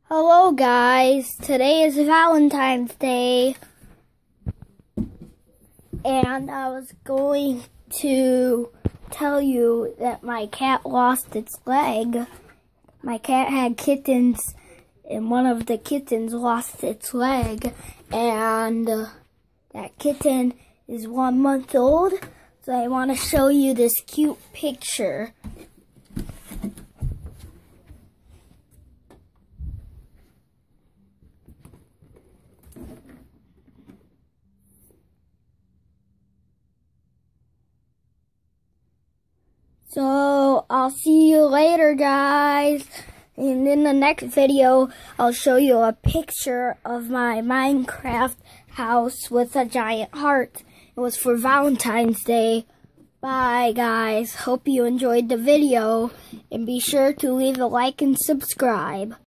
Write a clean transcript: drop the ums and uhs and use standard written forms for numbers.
Hello guys, today is Valentine's Day, and I was going to tell you that my cat lost its leg. My cat had kittens, and one of the kittens lost its leg, and that kitten is 1 month old, so I want to show you this cute picture. So, I'll see you later, guys. And in the next video, I'll show you a picture of my Minecraft house with a giant heart. It was for Valentine's Day. Bye, guys. Hope you enjoyed the video. And be sure to leave a like and subscribe.